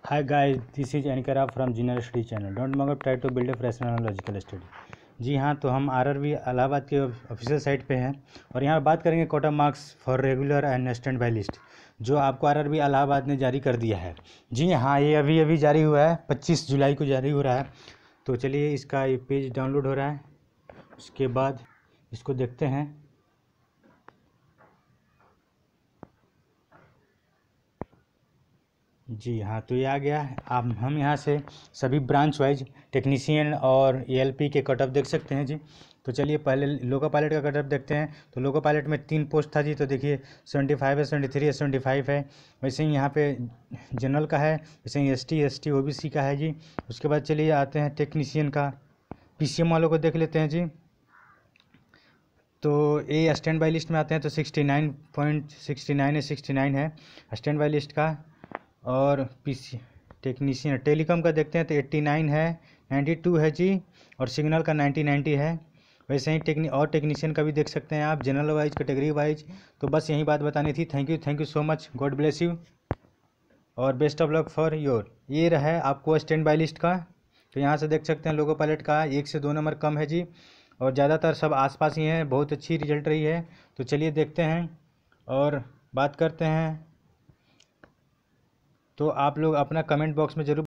Hi guys, this is Ankara from General Study channel. Don't forget try to build a rational logical study. जी हाँ, तो हम RRB Allahabad के official site पे हैं और यहाँ बात करेंगे quota marks for regular and stand by list जो आपको आरआरबी इलाहाबाद ने जारी कर दिया है। जी हाँ, ये अभी अभी जारी हुआ है, 25 जुलाई को जारी हो रहा है। तो चलिए इसका ये पेज डाउनलोड हो रहा है, उसके बाद इसको देखते हैं। जी हाँ, तो ये आ गया। अब हम यहाँ से सभी ब्रांच वाइज टेक्नीशियन और एएलपी के कटऑफ देख सकते हैं जी। तो चलिए पहले लोको पायलट का कटऑफ देखते हैं। तो लोको पायलट में 3 पोस्ट था जी, तो देखिए 75 है, 73 है, 75 है। वैसे ही यहाँ पे जनरल का है, वैसे ही एसटी ओबीसी का है जी। उसके बाद चलिए आते हैं टेक्नीशियन का, पीसीएम वालों को देख लेते हैं जी। तो ये स्टैंड बाई लिस्ट में आते हैं तो 69.69 है, 69 है स्टैंड बाई लिस्ट का। और पीसी टेक्नीशियन टेलीकॉम का देखते हैं तो 89 है, 92 है जी, और सिग्नल का 90 है। वैसे ही टेक्नीशियन का भी देख सकते हैं आप, जनरल वाइज कैटेगरी वाइज। तो बस यही बात बतानी थी। Thank you so much, God bless you और best of luck for your. ये रहा है आपको स्टैंड बाई लिस्ट का। तो यहाँ से देख सकते हैं लोको पायलट का 1 से 2 नंबर कम है जी, और ज़्यादातर सब आसपास ही हैं। बहुत अच्छी रिजल्ट रही है। तो चलिए देखते हैं और बात करते हैं। तो आप लोग अपना कमेंट बॉक्स में ज़रूर